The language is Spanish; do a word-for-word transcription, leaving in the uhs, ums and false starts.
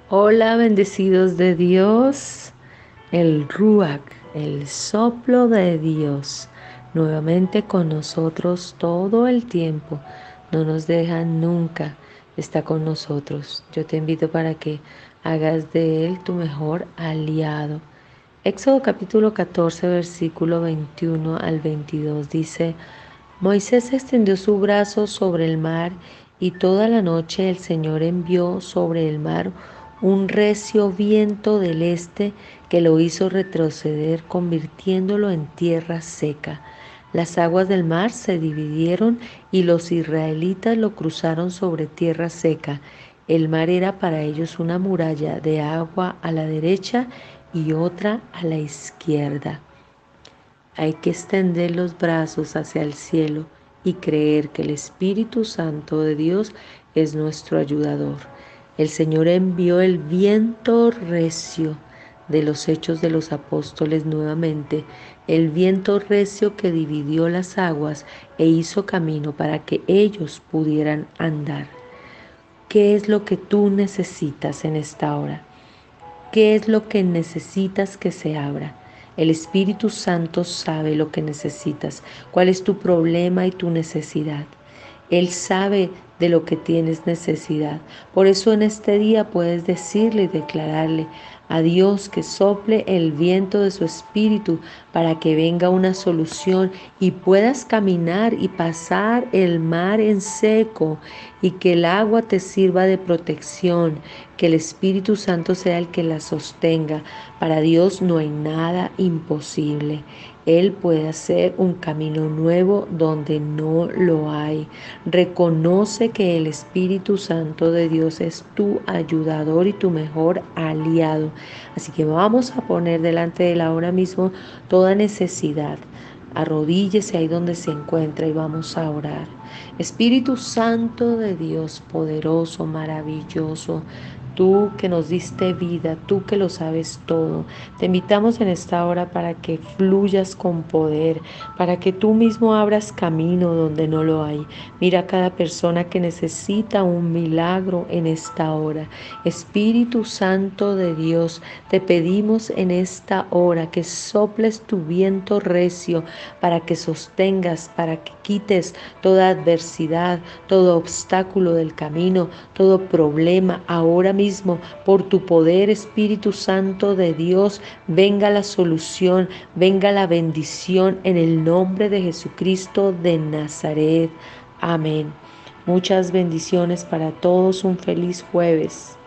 Hola, bendecidos de Dios, el Ruach, el soplo de Dios, nuevamente con nosotros todo el tiempo, no nos deja nunca, está con nosotros. Yo te invito para que hagas de Él tu mejor aliado. Éxodo capítulo catorce, versículo veintiuno al veintidós dice: Moisés extendió su brazo sobre el mar, y toda la noche el Señor envió sobre el mar un recio viento del este que lo hizo retroceder, convirtiéndolo en tierra seca. Las aguas del mar se dividieron y los israelitas lo cruzaron sobre tierra seca. El mar era para ellos una muralla de agua a la derecha y otra a la izquierda. Hay que extender los brazos hacia el cielo y creer que el Espíritu Santo de Dios es nuestro ayudador. El Señor envió el viento recio de los Hechos de los Apóstoles nuevamente, el viento recio que dividió las aguas e hizo camino para que ellos pudieran andar. ¿Qué es lo que tú necesitas en esta hora? ¿Qué es lo que necesitas que se abra? El Espíritu Santo sabe lo que necesitas, cuál es tu problema y tu necesidad. Él sabe de lo que tienes necesidad. Por eso en este día puedes decirle y declararle a Dios que sople el viento de su Espíritu para que venga una solución y puedas caminar y pasar el mar en seco, y que el agua te sirva de protección, que el Espíritu Santo sea el que la sostenga. Para Dios no hay nada imposible. Él puede hacer un camino nuevo donde no lo hay. Reconoce que el Espíritu Santo de Dios es tu ayudador y tu mejor aliado. Así que vamos a poner delante de él ahora mismo toda necesidad. Arrodíllese ahí donde se encuentra y vamos a orar. Espíritu Santo de Dios, poderoso, maravilloso, tú que nos diste vida, tú que lo sabes todo, te invitamos en esta hora para que fluyas con poder, para que tú mismo abras camino donde no lo hay. Mira a cada persona que necesita un milagro en esta hora. Espíritu Santo de Dios, te pedimos en esta hora que soples tu viento recio para que sostengas, para que quites toda adversidad, todo obstáculo del camino, todo problema. Ahora mismo, por tu poder, Espíritu Santo de Dios, venga la solución, venga la bendición en el nombre de Jesucristo de Nazaret. Amén. Muchas bendiciones para todos. Un feliz jueves.